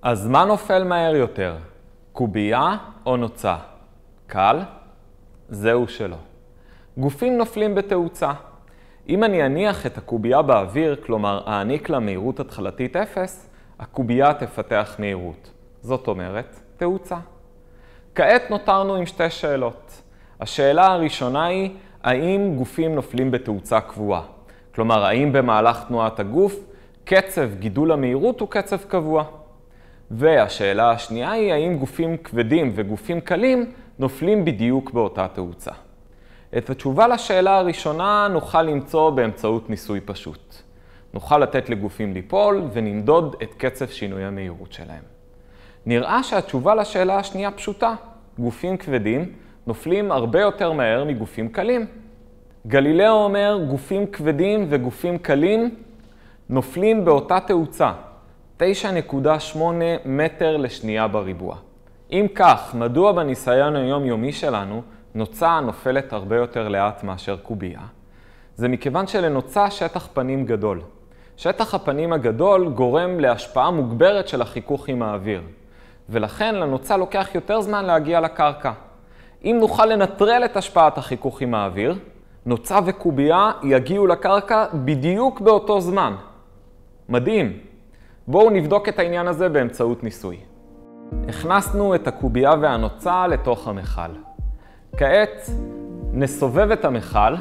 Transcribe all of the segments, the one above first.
אז מה נופל מהר יותר? קובייה או נוצה? קל? זהו שלא. גופים נופלים בתאוצה. אם אני אניח את הקובייה באוויר, כלומר אעניק לה מהירות התחלתית 0, הקובייה תפתח מהירות. זאת אומרת, תאוצה. כעת נותרנו עם שתי שאלות. השאלה הראשונה היא, האם גופים נופלים בתאוצה קבועה? כלומר, האם במהלך תנועת הגוף, קצב גידול המהירות הוא קצב קבוע? והשאלה השנייה היא, האם גופים כבדים וגופים קלים נופלים בדיוק באותה תאוצה? את התשובה לשאלה הראשונה נוכל למצוא באמצעות ניסוי פשוט. נוכל לתת לגופים ליפול ונמדוד את קצב שינוי המהירות שלהם. נראה שהתשובה לשאלה השנייה פשוטה. גופים כבדים נופלים הרבה יותר מהר מגופים קלים. גלילאו אומר, גופים כבדים וגופים קלים נופלים באותה תאוצה, 9.8 מטר לשנייה בריבוע. אם כך, מדוע בניסיון היומיומי שלנו נוצה נופלת הרבה יותר לאט מאשר קובייה? זה מכיוון שלנוצה שטח פנים גדול. שטח הפנים הגדול גורם להשפעה מוגברת של החיכוך עם האוויר, ולכן לנוצה לוקח יותר זמן להגיע לקרקע. אם נוכל לנטרל את השפעת החיכוך עם האוויר, נוצה וקובייה יגיעו לקרקע בדיוק באותו זמן. מדהים. בואו נבדוק את העניין הזה באמצעות ניסוי. הכנסנו את הקובייה והנוצה לתוך המכל. כעת נסובב את המכל.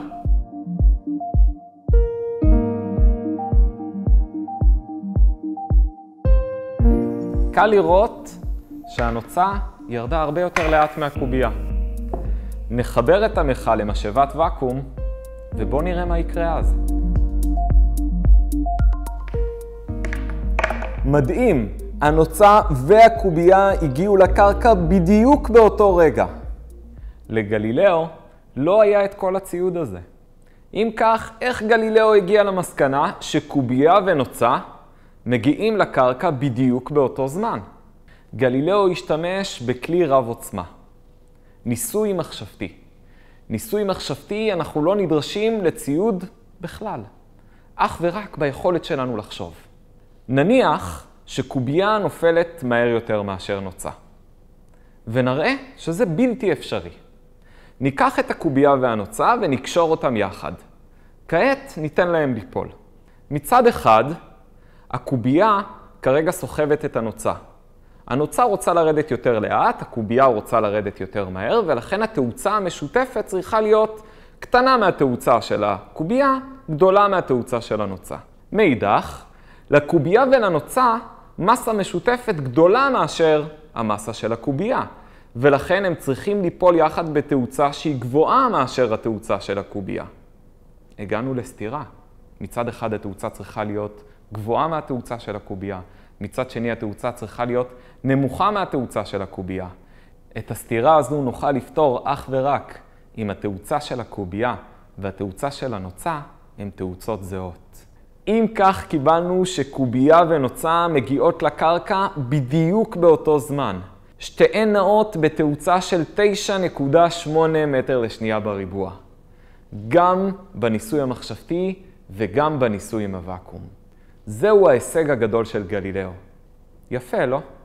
קל לראות שהנוצה ירדה הרבה יותר לאט מהקובייה. נחבר את המכל למשאבת ואקום, ובואו נראה מה יקרה אז. מדהים, הנוצה והקובייה הגיעו לקרקע בדיוק באותו רגע. לגלילאו לא היה את כל הציוד הזה. אם כך, איך גלילאו הגיע למסקנה שקובייה ונוצה מגיעים לקרקע בדיוק באותו זמן? גלילאו השתמש בכלי רב עוצמה. ניסוי מחשבתי. ניסוי מחשבתי אנחנו לא נדרשים לציוד בכלל, אך ורק ביכולת שלנו לחשוב. נניח שקובייה נופלת מהר יותר מאשר נוצה, ונראה שזה בלתי אפשרי. ניקח את הקובייה והנוצה ונקשור אותם יחד. כעת ניתן להם ליפול. מצד אחד, הקובייה כרגע סוחבת את הנוצה. הנוצה רוצה לרדת יותר לאט, הקובייה רוצה לרדת יותר מהר, ולכן התאוצה המשותפת צריכה להיות קטנה מהתאוצה של הקובייה, גדולה מהתאוצה של הנוצה. מאידך, לקובייה ולנוצה מסה משותפת גדולה מאשר המסה של הקובייה, ולכן הם צריכים ליפול יחד בתאוצה שהיא גבוהה מאשר התאוצה של הקובייה. הגענו לסתירה. מצד אחד התאוצה צריכה להיות גבוהה מהתאוצה של הקובייה, מצד שני התאוצה צריכה להיות נמוכה מהתאוצה של הקובייה. את הסתירה הזו נוכל לפתור אך ורק אם התאוצה של הקובייה והתאוצה של הנוצה הן תאוצות זהות. אם כך קיבלנו שקובייה ונוצה מגיעות לקרקע בדיוק באותו זמן. שתיהן נעות בתאוצה של 9.8 מטר לשנייה בריבוע. גם בניסוי המחשבתי וגם בניסוי עם הוואקום. זהו ההישג הגדול של גלילאו. יפה, לא?